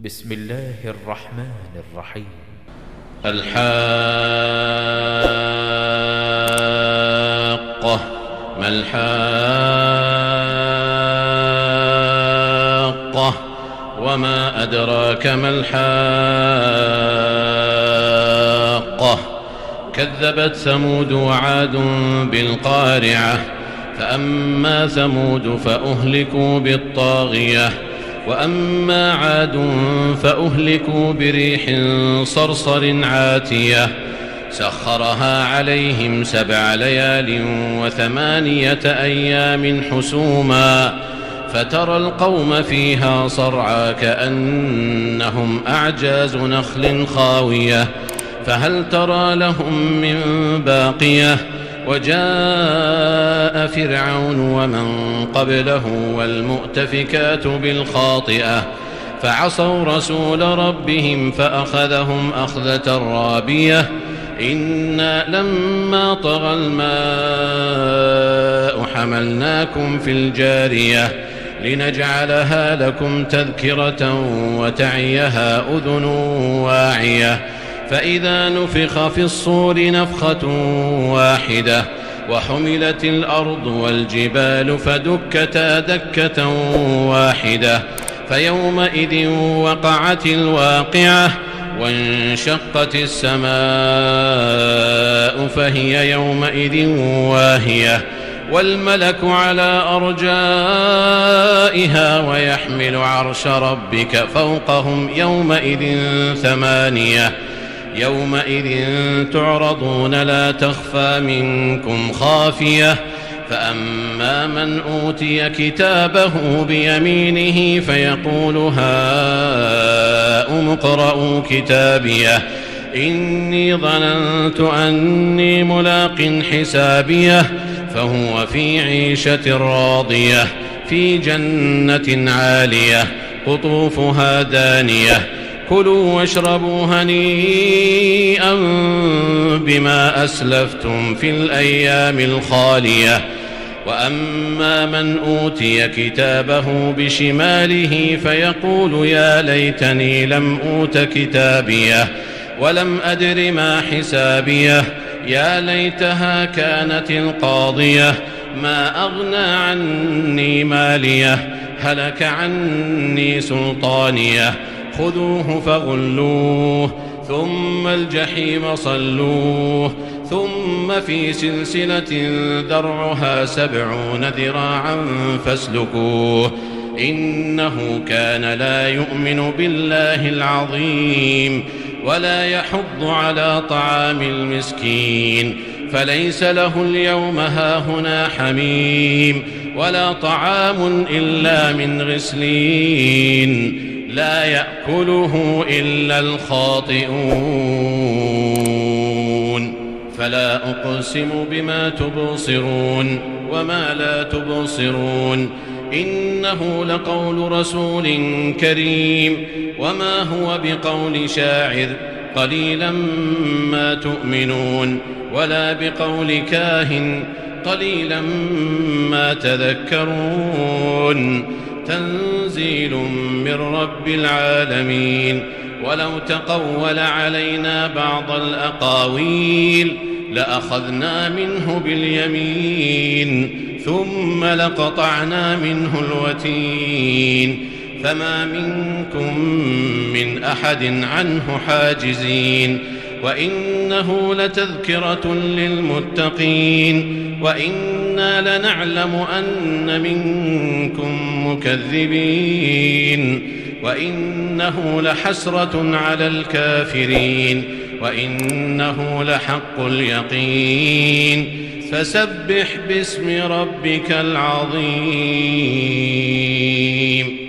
بسم الله الرحمن الرحيم. الحاقة. ما الحاقة وما أدراك ما الحاقة. كذبت ثمود وعاد بالقارعة. فأما ثمود فأهلكوا بالطاغية وأما عاد فأهلكوا بريح صرصر عاتية سخرها عليهم 7 ليال و8 أيام حسوما فترى القوم فيها صرعى كأنهم أعجاز نخل خاوية فهل ترى لهم من باقية. وجاء فرعون ومن قبله والمؤتفكات بالخاطئة فعصوا رسول ربهم فأخذهم أخذة رابية. إنا لما طغى الماء حملناكم في الجارية لنجعلها لكم تذكرة وتعيها أذن واعية. فإذا نفخ في الصور نفخة واحدة وحملت الأرض والجبال فدكتا دكة واحدة فيومئذ وقعت الواقعة وانشقت السماء فهي يومئذ واهية والملك على أرجائها ويحمل عرش ربك فوقهم يومئذ 8. يومئذ تعرضون لا تخفى منكم خافية. فأما من أوتي كتابه بيمينه فيقول هاؤم اقرءوا كتابيه إني ظننت أني ملاق حسابيه فهو في عيشة راضية في جنة عالية قطوفها دانية كلوا واشربوا هنيئا بما أسلفتم في الأيام الخالية. وأما من أوتي كتابه بشماله فيقول يا ليتني لم أوت كتابيه ولم أدر ما حسابيه يا ليتها كانت القاضية ما أغنى عني ماليه هلك عني سلطانيه خذوه فغلوه ثم الجحيم صلوه ثم في سلسلة ذرعها 70 ذراعا فاسلكوه إنه كان لا يؤمن بالله العظيم ولا يحض على طعام المسكين فليس له اليوم هاهنا حميم ولا طعام إلا من غسلين لا يأكله إلا الخاطئون. فلا أقسم بما تبصرون وما لا تبصرون إنه لقول رسول كريم وما هو بقول شاعر قليلا ما تؤمنون ولا بقول كاهن قليلا ما تذكرون. تنزيل من رب العالمين. ولو تقول علينا بعض الأقاويل لأخذنا منه باليمين ثم لقطعنا منه الوتين فما منكم من أحد عنه حاجزين. وإنه لتذكرة للمتقين وإنا لنعلم أن منكم مكذبين وإنه لحسرة على الكافرين وإنه لحق اليقين. فسبح باسم ربك العظيم.